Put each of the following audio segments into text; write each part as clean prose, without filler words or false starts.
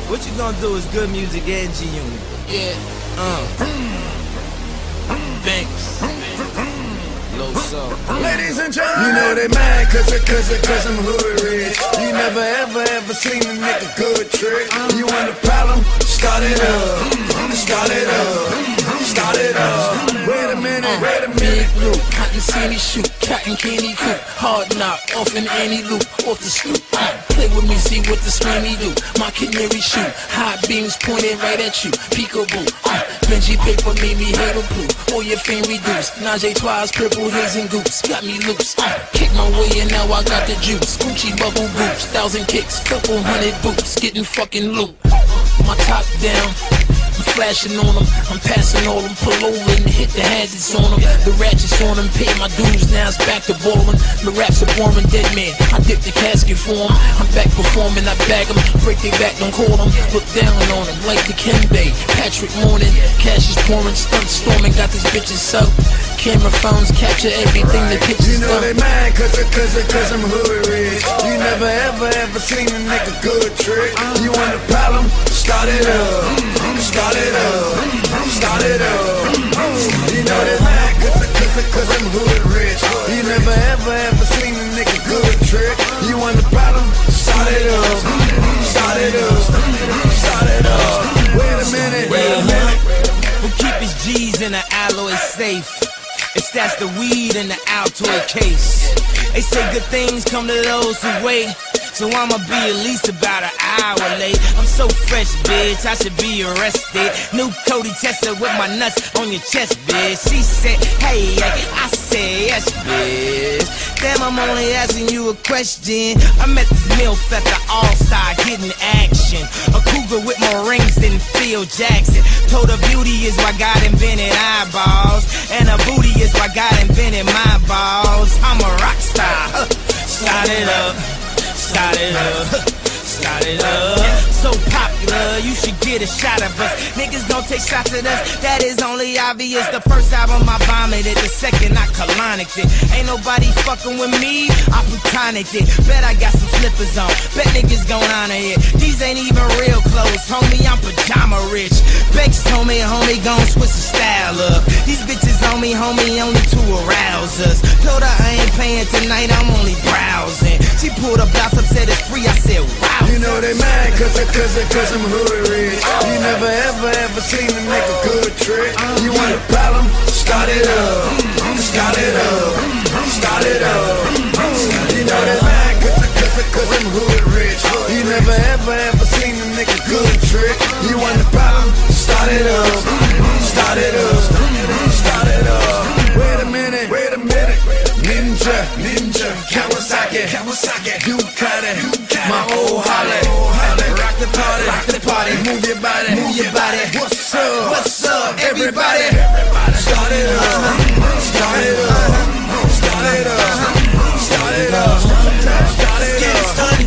What you gonna do is good music and G-Unit. Yeah. Banks. Low soul. Ladies and gentlemen, you know they mad cause I'm hood rich. You never ever seen a nigga good trick. You want a problem? Start it up. Start it up. Start it up. Wait a minute. Big loop, cotton candy shoot, cotton candy coop, hard knock, off in any loop, off the scoop. Play with me, see what the screamy do. My canary shoot, hot beams pointed right at you. Peekaboo, Benji paper made me halo proof. All your fame reduced. Najee Twice, purple haze and goops, got me loose. Kick my way and now I got the juice. Gucci bubble boots, 1,000 kicks, couple hundred boots, getting fucking loot. My top down. I'm flashing on them, I'm passing all them, pull over and hit the hazards on them. The ratchets on them, pay my dues, now it's back to ballin'. The raps are boring, dead man, I dip the casket for them. I'm back performing, I bag them, break their back, don't call them. Look down on them, like the Kenbay, Patrick Morning. Cash is pouring, stunt storming, got these bitches up. Camera phones capture everything, the pictures you know they mad cause I'm hood rich. You never ever seen a nigga good trick. You want a problem? Start it up. Start it up. Start it up. You know they mad cause I'm hood rich. You never ever seen a nigga good trick. You want a problem? Start it up. Start it up. Start it up. Wait a minute. Who keep his G's in an alloy safe? It's that's the weed in the Altoid case. They say good things come to those who wait. So I'ma be at least about an hour late. I'm so fresh, bitch, I should be arrested. New Cody Tester with my nuts on your chest, bitch. She said, hey, I said, yes, bitch. Damn, I'm only asking you a question. I met this MILF at the All-Star getting action. A cougar with more rings than Phil Jackson. Told her beauty is why God invented eyeballs. And her booty is why God invented my balls. I'm a rock star. Start it up. Start it up, start it up. So popular, you should get a shot of us. Niggas don't take shots at us, that is only obvious. The first album I vomited, the second I colonicked it. Ain't nobody fucking with me, I plutonicked it. Bet I got some slippers on, bet niggas gon' honor it. These ain't even real clothes, homie, I'm pajama rich. Bex told me, homie, gon' switch the style up. These bitches on me, homie, only to arouse us. Told her I ain't paying tonight, I'm only browsing. She pulled up, blouse up, said it's free, I said wow. You know they mad cause I'm hood rich. You never ever seen a nigga good trick. You want a problem? Start it up. Start it up. Start it up. You know they mad cause I'm hood rich. You never ever seen a nigga good trick. You want a problem? Start it up. Start it up. Start it up. Wait a minute. Ninja, Kawasaki, Ducati, my old Holly. Rock the party, move your body. What's up, everybody? Start it up, start it up, start it up, start it up, get it started,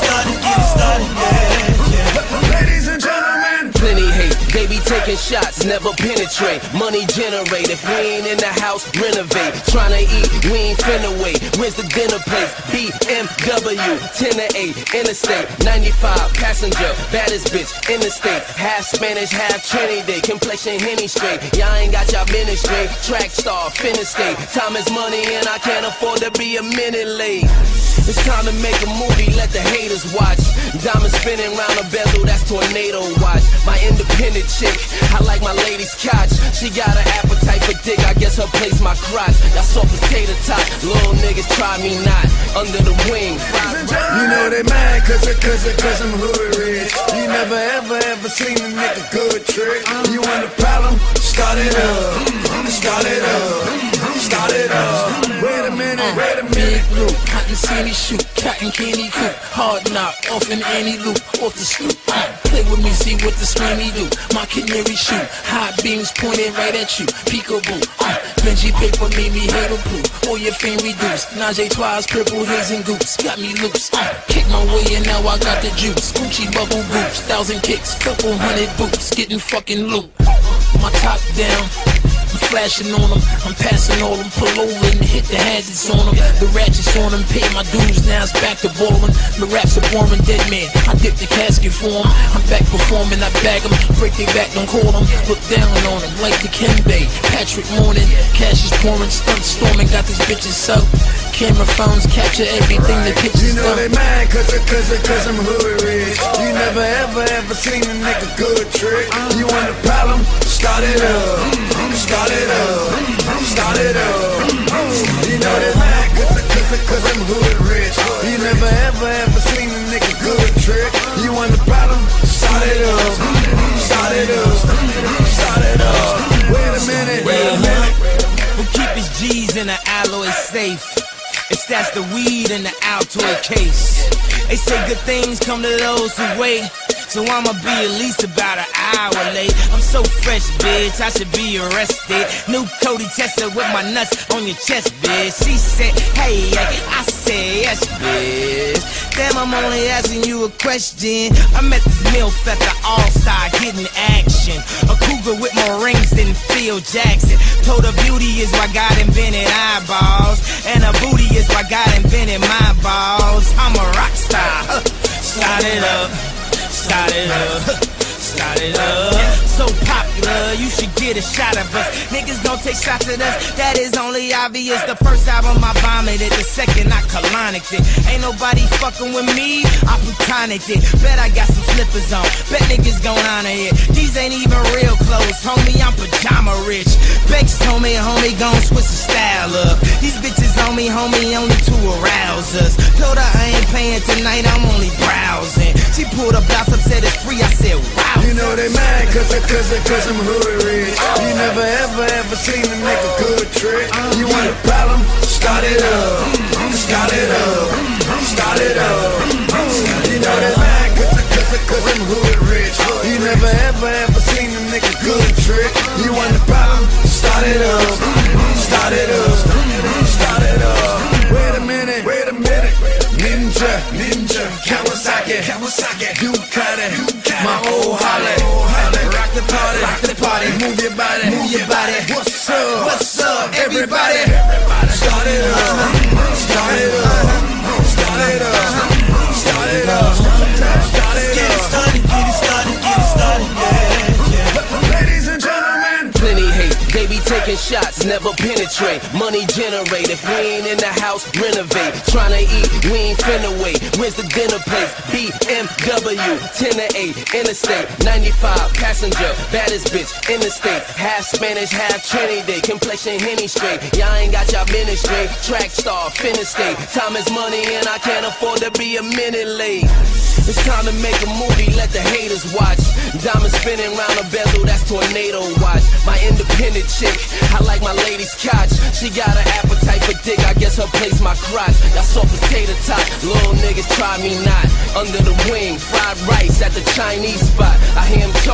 yeah. Ladies and gentlemen, plenty hate, they be taking shots, never penetrate. Money generate, if we ain't in the house, renovate. Tryna eat, we ain't finna wait. Where's the dinner place? BMW, 10 to 8, interstate, 95, passenger, baddest bitch, in the state. Half Spanish, half Trinidad, complexion Henny straight. Y'all ain't got y'all ministry, track star, finish state. Time is money and I can't afford to be a minute late. It's time to make a movie, let the haters watch. Diamond spinning round a bezel, that's tornado watch. My independent chick, I like my lady's couch. She got an appetite for dick, I guess her place my crotch. That soft as tater tot, little niggas try me not. Under the wing, you know they mad cause I'm hood rich. You never ever seen a nigga good trick. You want a problem? Start it up. Start it up. Start it up. Wait a minute. Big loop, cotton candy shoot, cotton candy coop, hard knock, off in any loop, off the scoop. Play with me, see what the screamy do. My canary shoot, hot beams pointed right at you. Peekaboo, Benji paper made me halo proof. All your fame reduced. Najee Twice, purple haze and goops, got me loose. Kick my way and now I got the juice. Gucci bubble boots, 1,000 kicks, couple hundred boots, getting fucking loot. My top down. I'm flashing on them, I'm passing all them, pull over and hit the hazards on them. The ratchets on them, pay my dues, now it's back to ballin'. The raps are boring, dead man, I dip the casket for them. I'm back performing, I bag them, break their back, don't call them. Look down on them, like the Kenbay, Patrick Morning. Cash is pouring, stunt storming, got these bitches up. Camera phones capture everything, the pictures you know they mad cause I'm hood rich. You never ever seen a nigga good trick. You want a problem? Start it up. Start it up. Start it up. You know they mad cause I'm hood rich. You never ever seen a nigga good trick. You want a problem? Start it up. Start it up. Start it up. Wait a minute. Who keep his G's in an alloy safe? It's that's the weed in the Altoid case. They say good things come to those who wait, so I'ma be at least about an hour late. I'm so fresh, bitch, I should be arrested. New Cody Tester with my nuts on your chest, bitch. She said, hey, I said, yes, bitch. Damn, I'm only asking you a question. I'm at this MILF at the All-Star getting action. A cougar with more rings than Phil Jackson. Told her beauty is why God invented eyeballs, and her booty is why God invented my balls. I'm a rock star. Start it up. Start it up, start it up. So popular, you should get a shot of us. Niggas don't take shots at us, that is only obvious. The first album I vomited, the second I colonicked it. Ain't nobody fucking with me, I plutonicked it. Bet I got some slippers on, bet niggas gon' honor it. These ain't even real clothes, homie, I'm pajama rich. Bex told me, homie, gon' switch the style up. These bitches on me, homie, only to arouse us. Told her I ain't paying tonight, I'm only browsing. She pulled up blouse up, said it's free, I said wow. You know they mad cause I'm hood rich. You never ever seen a nigga good trick. You want a problem? Start it up. Start it up. Start it up. You know they mad cause I'm hood rich. You never ever seen a nigga good trick. You want a problem? Start it up. Start it up. Start it up. Wait a minute. Ninja, Kawasaki, Ducati, my old Holly. Rock the party, move your body. What's up, everybody? Start it up, start it up, start it up, start it up, start it up. Get it started, yeah. Ladies and gentlemen, Plenty hate, they be taking shots, never penetrate. Money generate, if we ain't in the house, renovate. Tryna eat, we ain't finna wait. Where's the dinner place? BMW, 10 to 8, interstate, 95, passenger, baddest bitch, interstate. Half Spanish, half Trinidad, complexion Henny straight. Y'all ain't got y'all ministry, track star, finish state. Time is money and I can't afford to be a minute late. It's time to make a movie, let the haters watch. Diamond spinning round a bezel, that's tornado watch. My independent chick, I like my lady's couch. She got an appetite for dick, I guess her place my crotch. That soft as tater tot, little niggas try me not. Under the wing, fried rice at the Chinese spot. I hear him